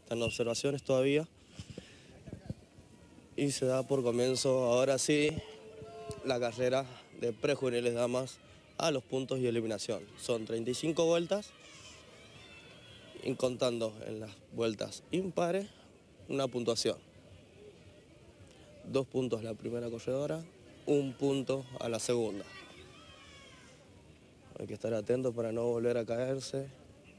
están en observaciones todavía. Y se da por comienzo, ahora sí, la carrera de prejuveniles damas a los puntos y eliminación. Son 35 vueltas, y contando en las vueltas impares, una puntuación. 2 puntos a la primera corredora, 1 punto a la segunda. Hay que estar atento para no volver a caerse.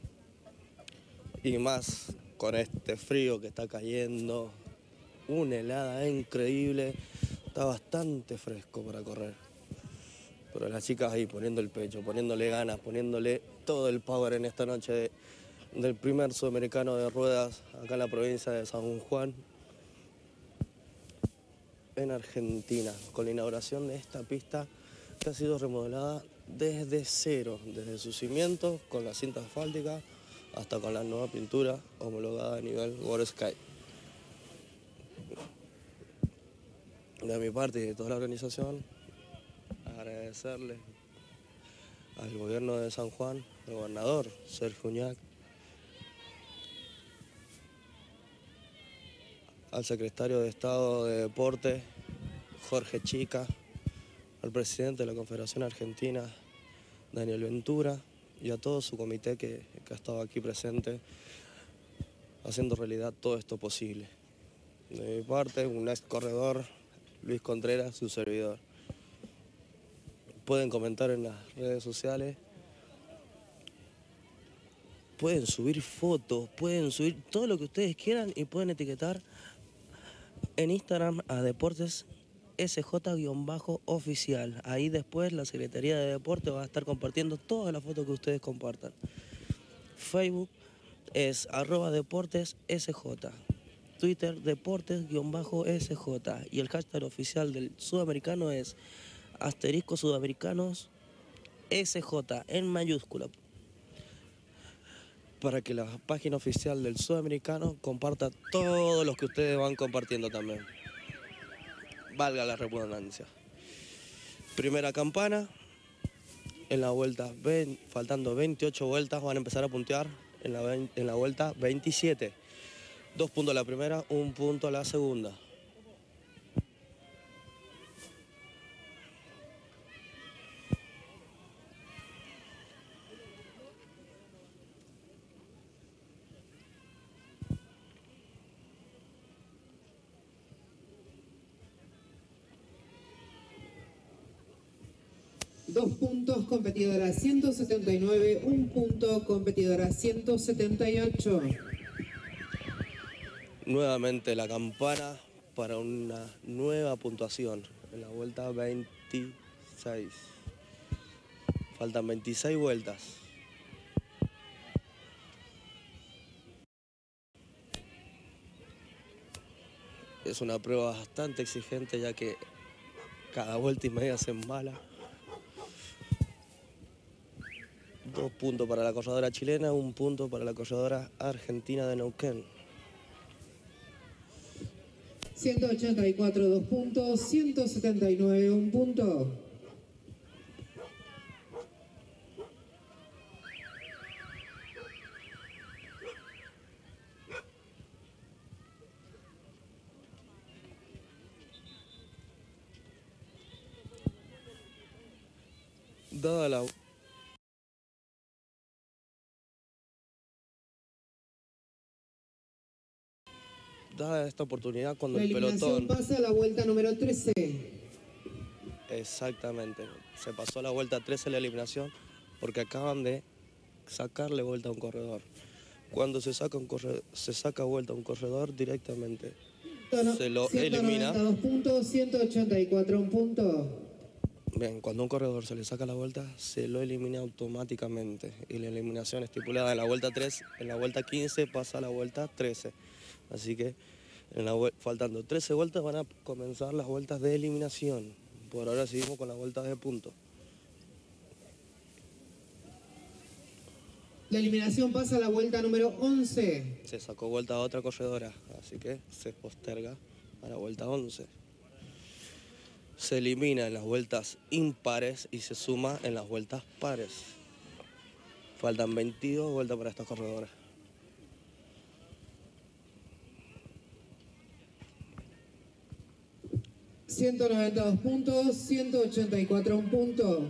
Y más con este frío que está cayendo, una helada increíble, está bastante fresco para correr. Pero las chicas ahí poniendo el pecho, poniéndole ganas, poniéndole todo el power en esta noche del primer sudamericano de ruedas acá en la provincia de San Juan, en Argentina, con la inauguración de esta pista que ha sido remodelada desde cero, desde sus cimientos, con la cinta asfáltica, hasta con la nueva pintura homologada a nivel World Sky. De mi parte y de toda la organización, agradecerle al gobierno de San Juan, al gobernador Sergio Uñac, al secretario de Estado de Deporte, Jorge Chica, al presidente de la Confederación Argentina, Daniel Ventura, y a todo su comité que ha estado aquí presente, haciendo realidad todo esto posible. De mi parte, un ex corredor, Luis Contreras, su servidor. Pueden comentar en las redes sociales, pueden subir fotos, pueden subir todo lo que ustedes quieran y pueden etiquetar en Instagram a Deportes SJ-oficial. Ahí después la Secretaría de Deporte va a estar compartiendo todas las fotos que ustedes compartan. Facebook es @DeportesSJ. Twitter Deportes-SJ. Y el hashtag oficial del sudamericano es *sudamericanos SJ en mayúscula. Para que la página oficial del sudamericano comparta todo lo que ustedes van compartiendo también. Valga la redundancia. Primera campana, en la vuelta, faltando 28 vueltas, van a empezar a puntear en la vuelta 27. 2 puntos a la primera, 1 punto a la segunda. Dos puntos, competidora 179, 1 punto, competidora 178. Nuevamente la campana para una nueva puntuación en la vuelta 26. Faltan 26 vueltas. Es una prueba bastante exigente, ya que cada vuelta y media se embala. 2 puntos para la corredora chilena, 1 punto para la corredora argentina de Neuquén. 184, 2 puntos, 179, 1 punto. Dada esta oportunidad, cuando la el pelotón pasa a la vuelta número 13. Exactamente, se pasó a la vuelta 13 la eliminación porque acaban de sacarle vuelta a un corredor. Cuando se saca vuelta a un corredor directamente, se lo elimina. 192 puntos, 184, 1 punto. Bien, cuando a un corredor se le saca la vuelta, se lo elimina automáticamente. Y la eliminación estipulada en la vuelta 3, en la vuelta 15 pasa a la vuelta 13. Así que faltando 13 vueltas van a comenzar las vueltas de eliminación. Por ahora seguimos con las vueltas de punto. La eliminación pasa a la vuelta número 11. Se sacó vuelta a otra corredora, así que se posterga a la vuelta 11. Se elimina en las vueltas impares y se suma en las vueltas pares. Faltan 22 vueltas para estas corredoras. 192 puntos, 184 un punto.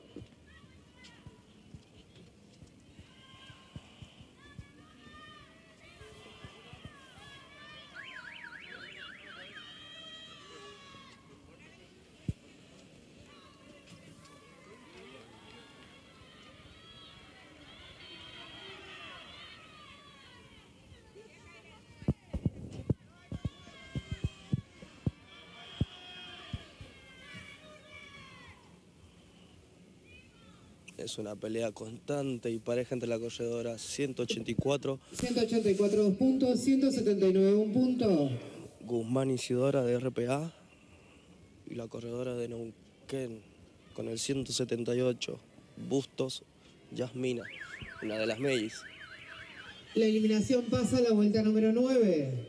Es una pelea constante y pareja entre la corredora 184, 184 2 puntos, 179 un punto. Guzmán Isidora de RPA, y la corredora de Neuquén con el 178, Bustos Yasmina, una de las Mellis. La eliminación pasa a la vuelta número 9.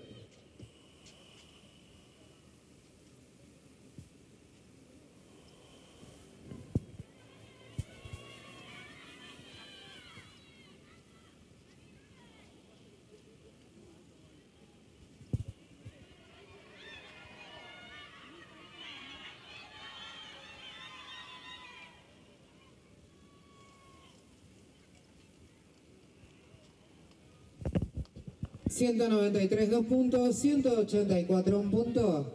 $193 2 puntos, 184 un punto.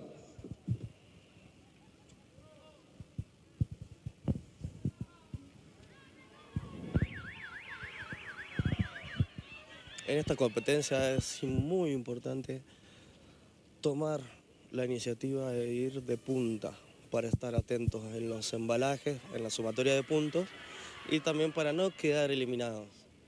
En esta competencia es muy importante tomar la iniciativa de ir de punta para estar atentos en los embalajes, en la sumatoria de puntos y también para no quedar eliminados.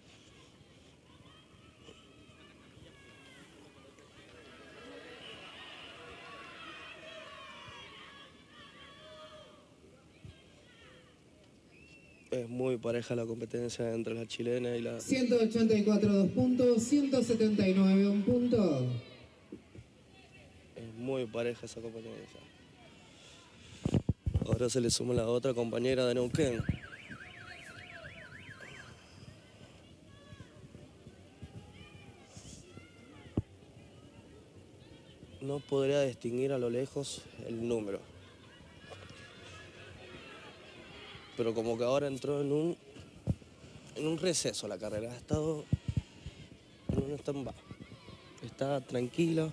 Es muy pareja la competencia entre la chilena y la... 184 2 puntos, 179 un punto. Es muy pareja esa competencia. Ahora se le suma la otra compañera de Neuquén. No podría distinguir a lo lejos el número. Pero como que ahora entró en un receso la carrera. Ha estado en un stand-by. Está tranquila.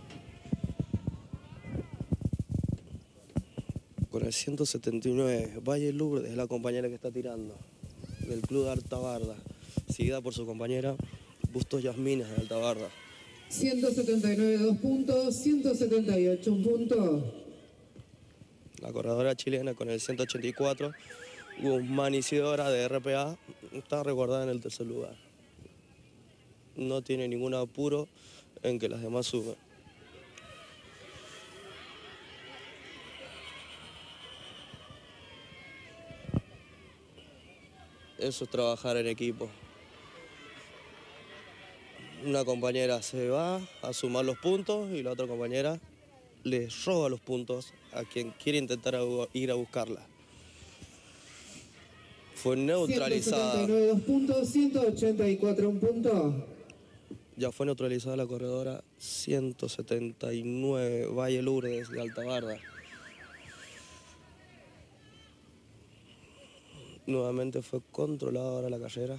Con el 179, Valle Lourdes es la compañera que está tirando. Del club de Altabarda. Seguida por su compañera Bustos Yasmines de Altabarda. 179 2 puntos, 178 un punto. La corredora chilena con el 184, Guzmán Isidora de RPA, está resguardada en el tercer lugar. No tiene ningún apuro en que las demás suban. Eso es trabajar en equipo. Una compañera se va a sumar los puntos y la otra compañera le roba los puntos a quien quiere intentar ir a buscarla. Fue neutralizada. 179 2 puntos, 184 un punto. Ya fue neutralizada la corredora 179, Valle Lourdes de Altabarda. Nuevamente fue controlada ahora la carrera.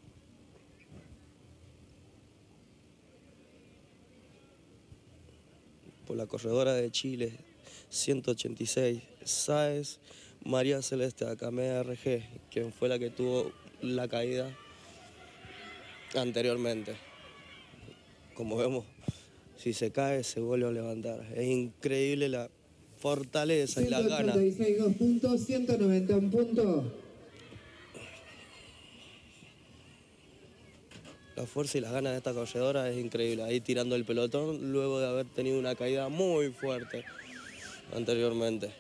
Por la corredora de Chile 186, Sáez María Celeste Acamea RG, quien fue la que tuvo la caída anteriormente. Como vemos, si se cae se vuelve a levantar. Es increíble la fortaleza y la gana. 186 2 puntos, 190 un punto. La fuerza y las ganas de esta corredora es increíble. Ahí tirando el pelotón luego de haber tenido una caída muy fuerte anteriormente.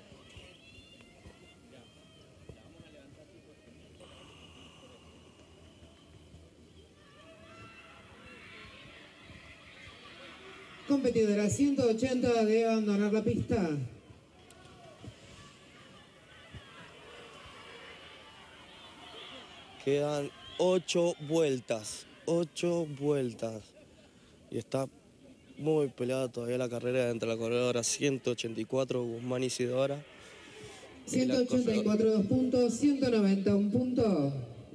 Competidora 180 debe abandonar la pista. Quedan 8 vueltas. 8 vueltas. Y está muy peleada todavía la carrera entre la corredora 184 Guzmán Isidora 184 2 puntos, 190 1 punto.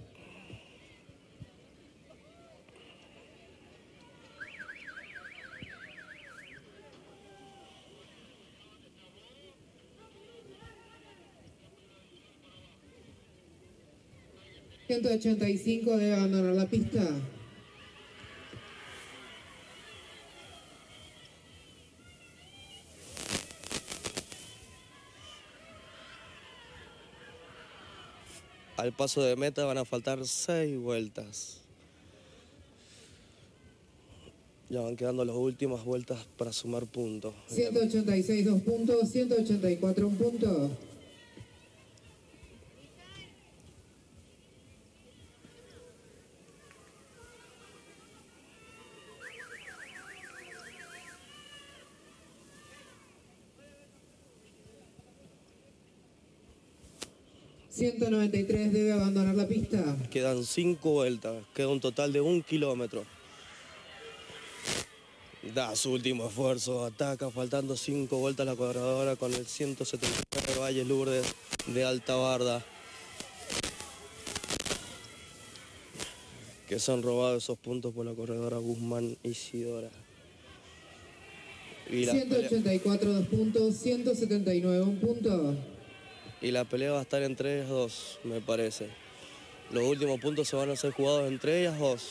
...185 debe abandonar la pista. Al paso de meta van a faltar 6 vueltas. Ya van quedando las últimas vueltas para sumar puntos. 186 2 puntos, 184 1 punto. ...193 debe abandonar la pista. Quedan 5 vueltas, queda un total de 1 kilómetro. Da su último esfuerzo, ataca, faltando 5 vueltas la corredora con el 179 Valle Lourdes de Alta Barda. Que se han robado esos puntos por la corredora Guzmán Isidora. Y 184 2 puntos, 179 1 punto. Y la pelea va a estar entre ellas dos, me parece. Los últimos puntos se van a ser jugados entre ellas dos.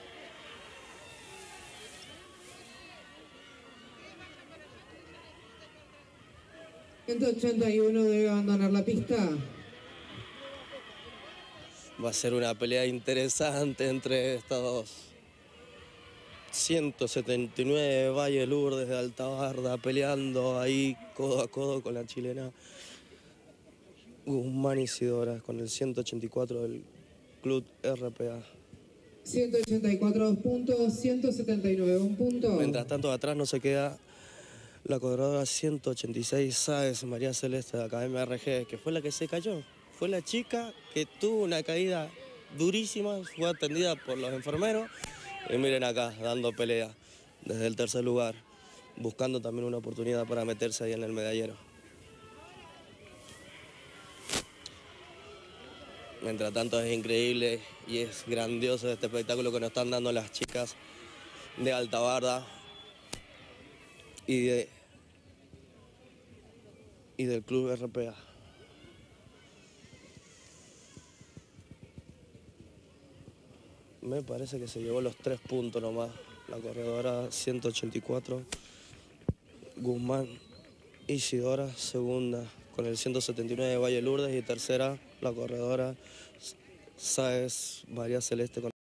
...181 debe abandonar la pista. Va a ser una pelea interesante entre estas dos. 179 Valle Lourdes de Alta Barda peleando ahí codo a codo con la chilena Guzmán Isidora con el 184 del Club RPA. 184 2 puntos, 179 1 punto. Mientras tanto, atrás no se queda la corredora 186 Sáez María Celeste de Academia RG, que fue la que se cayó. Fue la chica que tuvo una caída durísima, fue atendida por los enfermeros. Y miren acá, dando pelea desde el tercer lugar, buscando también una oportunidad para meterse ahí en el medallero. Mientras tanto, es increíble y es grandioso este espectáculo que nos están dando las chicas de Alta Barda y del Club RPA. Me parece que se llevó los 3 puntos nomás. La corredora 184, Guzmán Isidora, segunda con el 179 Valle Lourdes y tercera la corredora Sáez María Celeste con